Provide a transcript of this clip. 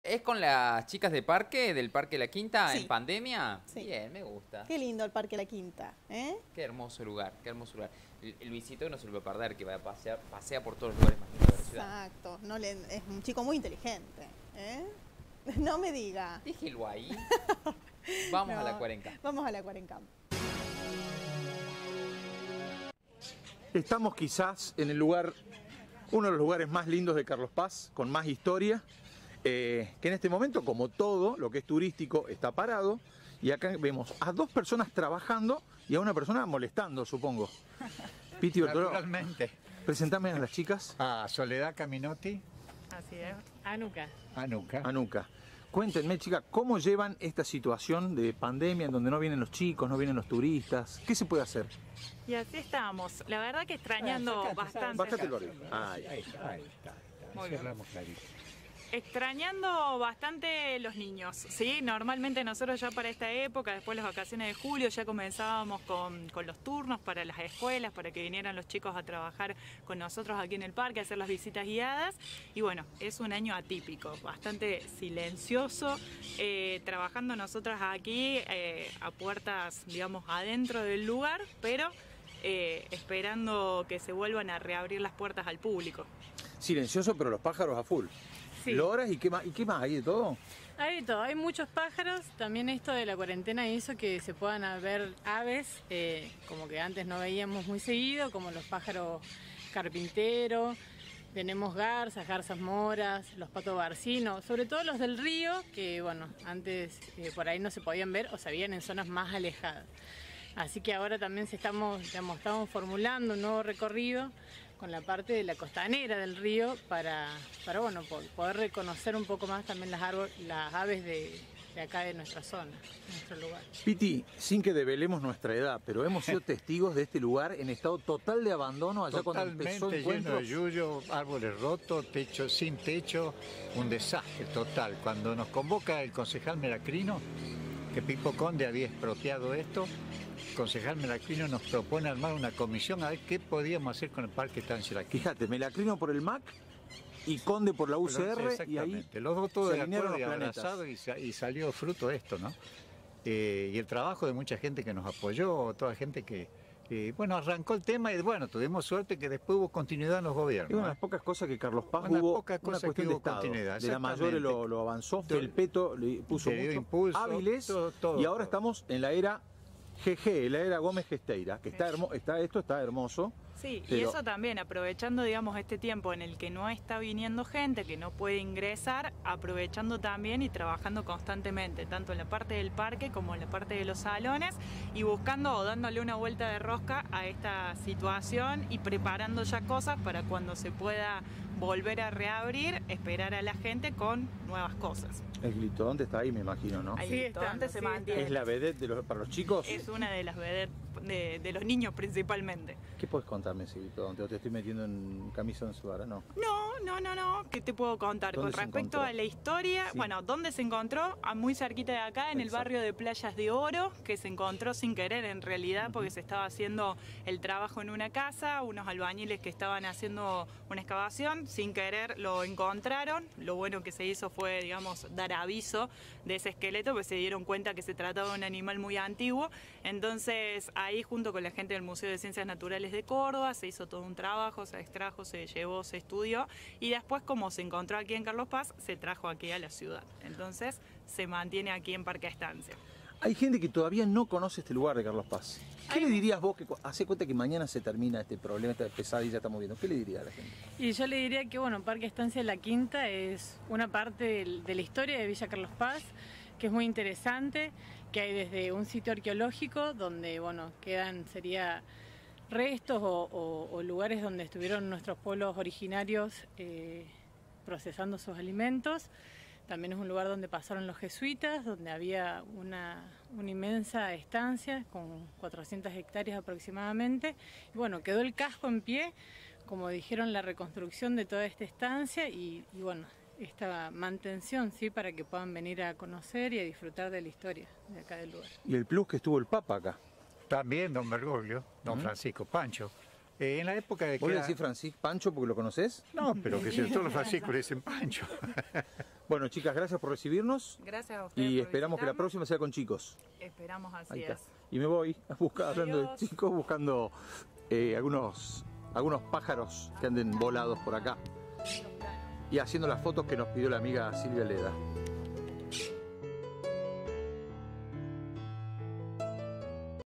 ¿Es con las chicas de parque, del Parque La Quinta, Sí. en pandemia? Sí. Bien, me gusta. Qué lindo el Parque La Quinta, ¿eh? Qué hermoso lugar, qué hermoso lugar. El Luisito no se lo va a perder, que va a pasear, pasea por todos los lugares más lindos de la ciudad. Exacto. No es un chico muy inteligente, ¿eh? No me diga. Déjelo ahí. Vamos a la No, Cuarenca. Vamos a la Cuarenca. Estamos quizás en el lugar, uno de los lugares más lindos de Carlos Paz, con más historia, que en este momento, como todo lo que es turístico, está parado. Y acá vemos a dos personas trabajando y a una persona molestando, supongo. Piti Bertoló, Naturalmente. presentame a las chicas. A Soledad Caminotti, Así es, Anuca. Anuca. Anuca. Cuéntenme, chicas, ¿cómo llevan esta situación de pandemia en donde no vienen los chicos, no vienen los turistas? ¿Qué se puede hacer? Y así estamos. La verdad que extrañando bastante. Bájate el barrio. Ahí. Ahí está. Muy Así bien. hablamos clarito. Extrañando bastante los niños, ¿sí? Normalmente nosotros ya para esta época, después de las vacaciones de julio, ya comenzábamos con los turnos para las escuelas, para que vinieran los chicos a trabajar con nosotros aquí en el parque, a hacer las visitas guiadas. Y bueno, es un año atípico, bastante silencioso, trabajando nosotras aquí a puertas, digamos, adentro del lugar, pero esperando que se vuelvan a reabrir las puertas al público. Silencioso, pero los pájaros a full. Sí. ¿Loras y qué más? ¿Hay de todo? Hay de todo, hay muchos pájaros, también esto de la cuarentena hizo que se puedan ver aves, como que antes no veíamos muy seguido, como los pájaros carpintero, tenemos garzas moras, los patos barcinos, sobre todo los del río, que bueno, antes por ahí no se podían ver o se veían en zonas más alejadas. Así que ahora también estamos formulando un nuevo recorrido con la parte de la costanera del río para bueno, poder reconocer un poco más también las aves de acá de nuestra zona, nuestro lugar. Piti, sin que develemos nuestra edad, pero hemos sido testigos de este lugar en estado total de abandono allá cuando empezó el Totalmente lleno encuentro. de yuyo, árboles rotos, techo sin techo, un desastre total. Cuando nos convoca el concejal Melacrino, que Pipo Conde había expropiado esto, el concejal Melacrino nos propone armar una comisión a ver qué podíamos hacer con el Parque Estancia La Quinta. Fíjate, Melacrino por el MAC y Conde por la UCR y ahí Exactamente, los dos todos se de alinearon acuerdo y los planetas. abrazados y salió fruto esto, ¿no? Y el trabajo de mucha gente que nos apoyó, toda gente que, bueno, arrancó el tema y bueno, tuvimos suerte que después hubo continuidad en los gobiernos. Es una de ¿eh? las pocas cosas que Carlos Paz Una hubo poca una cosa que cuestión de hubo Estado. continuidad, De la Mayore exactamente. lo avanzó, Felpeto le puso Le dio mucho, impulso, Áviles, todo. y ahora estamos en la era GG, la era Gómez Gesteira, que esto está hermoso. Sí, y Pero- eso también, aprovechando, digamos, este tiempo en el que no está viniendo gente, que no puede ingresar, aprovechando también y trabajando constantemente, tanto en la parte del parque como en la parte de los salones, y buscando o dándole una vuelta de rosca a esta situación y preparando ya cosas para cuando se pueda volver a reabrir, esperar a la gente con nuevas cosas. El glitodonte está ahí, me imagino, ¿no? Ahí Sigue el glitodonte estando, se sigue mantiene. Es la vedette para los chicos. Es una de las vedettes de los niños principalmente. ¿Qué puedes contarme ese glitodonte? ¿O te estoy metiendo en camisa de sudara? No. No, ¿qué te puedo contar? ¿Dónde Con se respecto encontró? a la historia, Sí. bueno, ¿dónde se encontró? Muy cerquita de acá, en el Exacto. barrio de Playas de Oro, que se encontró sin querer en realidad, porque se estaba haciendo el trabajo en una casa, unos albañiles que estaban haciendo una excavación, sin querer lo encontraron. Lo bueno que se hizo fue, digamos, dar aviso de ese esqueleto, porque se dieron cuenta que se trataba de un animal muy antiguo. Entonces, ahí junto con la gente del Museo de Ciencias Naturales de Córdoba, se hizo todo un trabajo, se extrajo, se llevó, se estudió, y después, como se encontró aquí en Carlos Paz, se trajo aquí a la ciudad. Entonces, se mantiene aquí en Parque Estancia. Hay gente que todavía no conoce este lugar de Carlos Paz. ¿Qué Hay- le dirías vos que hace cuenta que mañana se termina este problema, esta pesadilla que estamos viendo? ¿Qué le dirías a la gente? Y yo le diría que bueno, Parque Estancia La Quinta es una parte de la historia de Villa Carlos Paz, que es muy interesante, que hay desde un sitio arqueológico donde bueno, sería restos o lugares donde estuvieron nuestros pueblos originarios procesando sus alimentos. También es un lugar donde pasaron los jesuitas, donde había una inmensa estancia con 400 hectáreas aproximadamente. Y bueno, quedó el casco en pie, como dijeron, la reconstrucción de toda esta estancia y bueno, esta mantención, ¿sí? Para que puedan venir a conocer y a disfrutar de la historia de acá del lugar. Y el plus que estuvo el Papa acá. También don Bergoglio, don Francisco Pancho, En la época de que ¿Vos le era- decís Francisco Pancho porque lo conocés? No, pero que si todos los franciscos le dicen Pancho. Bueno, chicas, gracias por recibirnos Gracias a ustedes. y por esperamos que la visitarnos. próxima sea con chicos. Esperamos así Ahí es. está. Y me voy a buscar, hablando de Adiós. chicos, buscando algunos pájaros que anden volados por acá y haciendo las fotos que nos pidió la amiga Silvia Leda.